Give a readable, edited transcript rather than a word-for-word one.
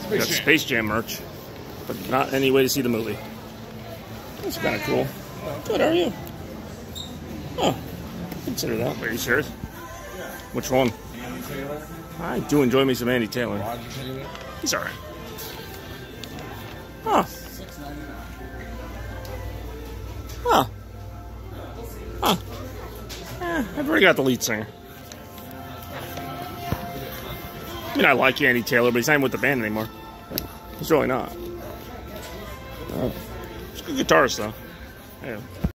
We got Space Jam merch, but not any way to see the movie. That's kind of cool. Good, how are you? Oh, consider that. Are you serious? Which one? I do enjoy me some Andy Taylor. He's alright. Huh. Huh. Huh. I've already got the lead singer. I mean, I like Andy Taylor, but he's not even with the band anymore. He's really not. He's a good guitarist, though. Yeah.